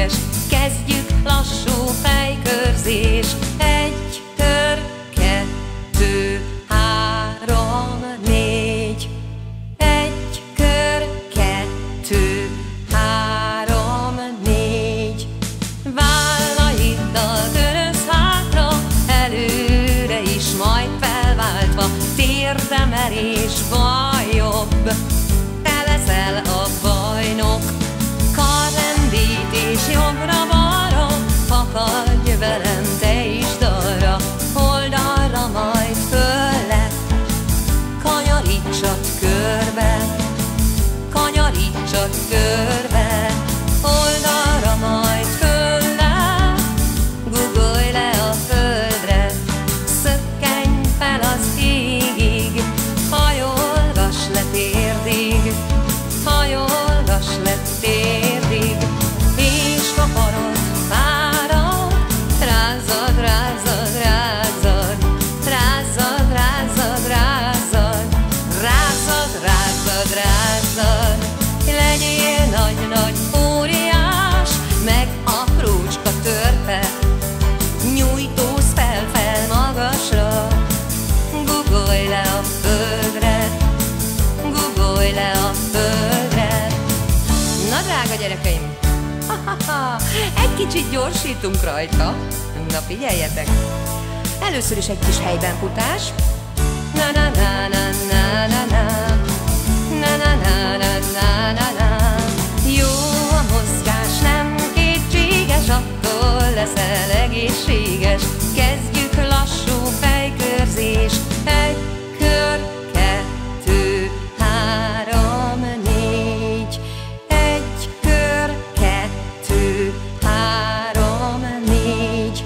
egészséges. Kezdjük lassú fejkörzés. 1 kör, 2, 3, 4. 1 kör, 2, 3, 4. Vállaiddal töröz hátra, előre is, majd felváltva. Térdemelés baljobb, te leszel a bajnok. Karlendítés jobbra-balra, fakadj velem te is dalra. Oldalra, majd fölle, kanyarítsad körbe, kanyarítsad körbe. Oldalra, majd fölle, guggolj le a földre. Szökkenj fel az égig, hajolgass le térdig, hajolgass le térdig. És ha parod, fárad, rázzad, rázzad, rázzad, rázzad, rázzad, rázzad, rázzad, rázzad, rázzad. Legyél nagy-nagy óriás, meg aprócska törpe, nyújtózz fel-fel magasra. Guggolj le a földre, guggolj le a földre. Na drága gyerekeim, egy kicsit gyorsítunk rajta. Na figyeljetek! Először is egy kis helyben futás. Na na na na na na na, na na na na na na na. Jó a mozgás, nem kétséges, attól leszel egészséges. Kezdjük lassú fejkörzés. 1 kör, 2, 3, 4. 1 kör, 2, 3, 4.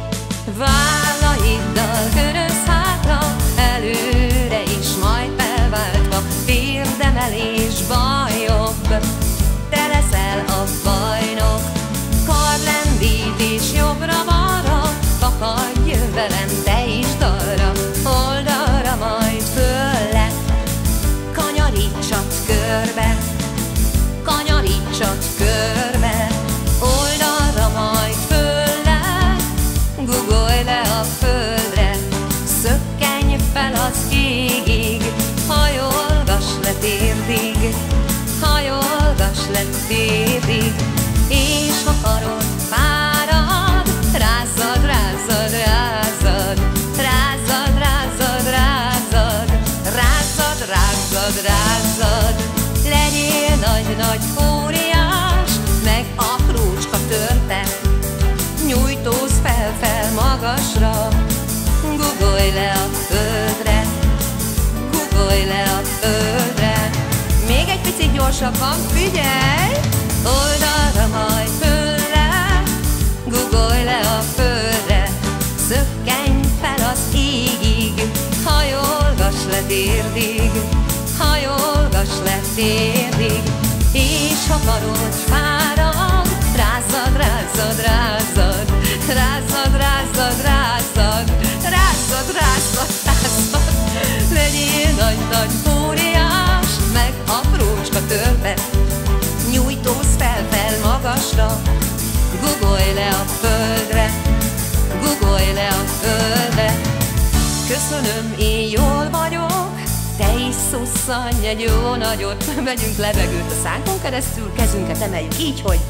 Vállaiddal köröz hátra, előre is, majd felváltva. Térdemelés baljobb, te leszel a bajnok. Karlendítés jobbra-balra, fakadj velem te is dalra. Oldalra, majd fölle, kanyarítsad körbe, kanyarítsad körbe. Oldalra, majd fölle, guggolj le a földre. Szökkenj fel az égig, hajolgass le térdig, hajolgass le térdig. És ha karod, fárad, rázzad, rázzad, rázzad, rázzad, rázzad, rázzad, rázzad, rázzad, rázzad. Legyél nagy-nagy óriás, meg aprócska törpe, nyújtózz fel-fel magasra. Guggolj le a földre, guggolj le a földre. Még egy picit gyorsabban, figyelj! Oldalra, majd fölle, guggolj le a földre. Szökkenj fel az égig, hajolgass le térdig, hajolgass le térdig. És ha karod, fárad, rázzad, rázzad, rázzad, rázzad, rázzad, rázzad, rázzad, rázzad, rázzad. Legyél nagy-nagy óriás, meg aprócska törpe, nyújtózz fel-fel magasra. Guggolj le a földre, guggolj le a földre. Köszönöm, én jól vagyok, te is szusszanj egy jó nagyot. Vegyünk levegőt a szánkon keresztül, kezünket emeljük így, hogy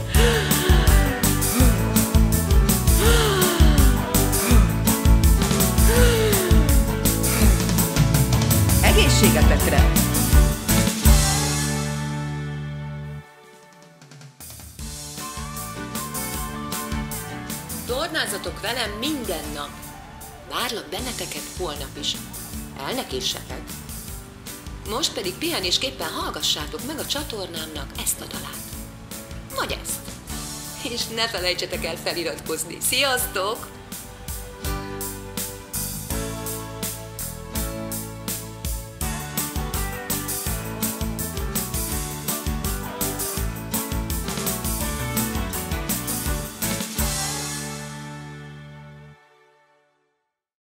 egészségetekre! Tornázatok velem minden nap. Várlak benneteket holnap is. El ne késsetek. Most pedig pihenésképpen hallgassátok meg a csatornámnak ezt a dalát. Vagy ezt. És ne felejtsetek el feliratkozni. Sziasztok!